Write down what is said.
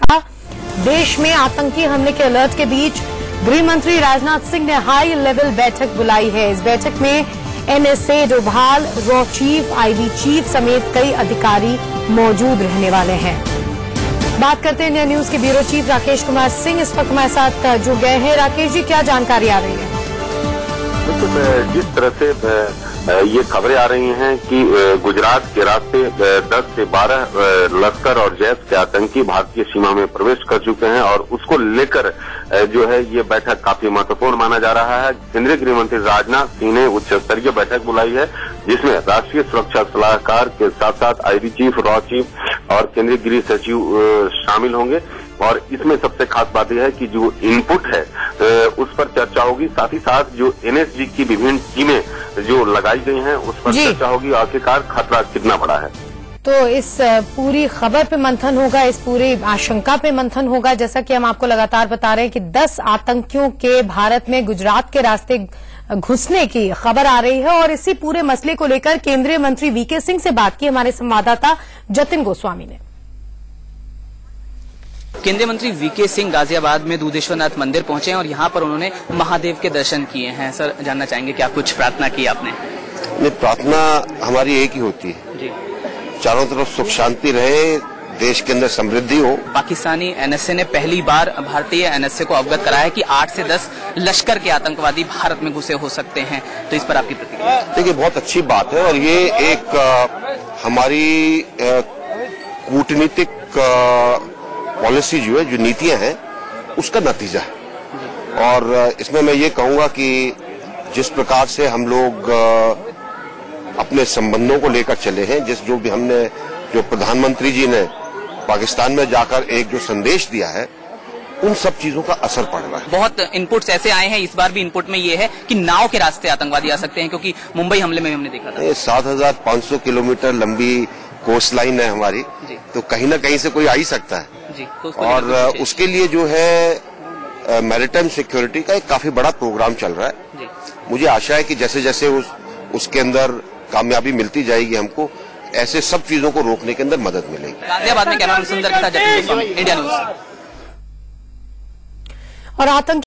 था। देश में आतंकी हमले के अलर्ट के बीच गृह मंत्री राजनाथ सिंह ने हाई लेवल बैठक बुलाई है। इस बैठक में एनएसए, डोभाल, रॉ चीफ, आईबी चीफ समेत कई अधिकारी मौजूद रहने वाले हैं। बात करते हैं इंडिया न्यूज के ब्यूरो चीफ राकेश कुमार सिंह इस वक्त हमारे साथ जुड़ गए हैं। राकेश जी, क्या जानकारी आ रही है? जिस तरह से ये खबरें आ रही हैं कि गुजरात के रास्ते 10 से 12 लश्कर और जैश के आतंकी भारतीय सीमा में प्रवेश कर चुके हैं और उसको लेकर जो है ये बैठक काफी महत्वपूर्ण माना जा रहा है। केंद्रीय गृह मंत्री राजनाथ सिंह ने उच्च स्तरीय बैठक बुलाई है, जिसमें राष्ट्रीय सुरक्षा सलाहकार के साथ साथ आईबी चीफ, रॉ चीफ और केंद्रीय गृह सचिव शामिल होंगे। और इसमें सबसे खास बात यह है कि जो इनपुट है उस पर चर्चा होगी, साथ ही साथ जो एनएसजी की विभिन्न टीमें जो लगाई गई हैं उस पर चर्चा होगी। आखिरकार खतरा कितना बड़ा है, तो इस पूरी खबर पे मंथन होगा, इस पूरी आशंका पे मंथन होगा। जैसा कि हम आपको लगातार बता रहे हैं कि 10 आतंकियों के भारत में गुजरात के रास्ते घुसने की खबर आ रही है और इसी पूरे मसले को लेकर केंद्रीय मंत्री वीके सिंह से बात की हमारे संवाददाता जतिन गोस्वामी ने। केंद्रीय मंत्री वीके सिंह गाजियाबाद में दूधेश्वरनाथ मंदिर पहुंचे हैं और यहां पर उन्होंने महादेव के दर्शन किए हैं। सर, जानना चाहेंगे क्या कुछ प्रार्थना की आपने? नहीं, प्रार्थना हमारी एक ही होती है जी। चारों तरफ सुख शांति रहे, देश के अंदर समृद्धि हो। पाकिस्तानी एनएसए ने पहली बार भारतीय एनएसए को अवगत कराया कि 8 से 10 लश्कर के आतंकवादी भारत में घुसे हो सकते हैं, तो इस पर आपकी प्रतिक्रिया? देखिए, बहुत अच्छी बात है और ये एक हमारी कूटनीतिक पॉलिसी जो है, जो नीतियां हैं, उसका नतीजा है। और इसमें मैं ये कहूंगा कि जिस प्रकार से हम लोग अपने संबंधों को लेकर चले हैं, जो प्रधानमंत्री जी ने पाकिस्तान में जाकर एक जो संदेश दिया है, उन सब चीजों का असर पड़ रहा है। बहुत इनपुट्स ऐसे आए हैं, इस बार भी इनपुट में ये है कि नाव के रास्ते आतंकवादी आ सकते हैं, क्योंकि मुंबई हमले में हमने देखा था 7,500 किलोमीटर लंबी कोस्ट लाइन है हमारी, तो कहीं ना कहीं से कोई आ ही सकता है जी। तो और उसके लिए जो है मैरिटाइम सिक्योरिटी का एक काफी बड़ा प्रोग्राम चल रहा है जी। मुझे आशा है कि जैसे जैसे उसके अंदर कामयाबी मिलती जाएगी, हमको ऐसे सब चीजों को रोकने के अंदर मदद मिलेगी। गाजियाबाद में कैमरामैन सुंदर के साथ जतिन गोस्वामी, इंडिया न्यूज। और आतंकी